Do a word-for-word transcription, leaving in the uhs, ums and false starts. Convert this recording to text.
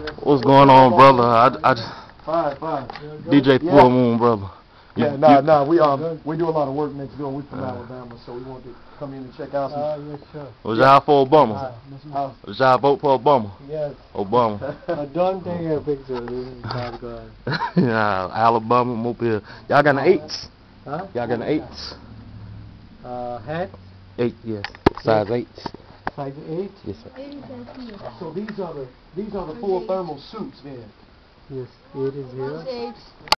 What's going on, brother? I, I, Fine, fine. D J Yeah. Full Moon, brother. You, Yeah, nah, you, nah. We um we do a lot of work next door. We from Uh. Alabama, so we wanted to come in and check out some. Uh, yes, sure. Was y'all for Obama? Uh, Was y'all vote for Obama? Yes. Obama. Uh, don't take a picture. This is bad guy. Yeah, Alabama, Mobile. Y'all got an eights? Huh? Y'all got an eights? Uh, hat? Eight, yes. Size eights. Size eight? Yes, sir. so these are the these are the full thermal suits then. Yes, eight is here.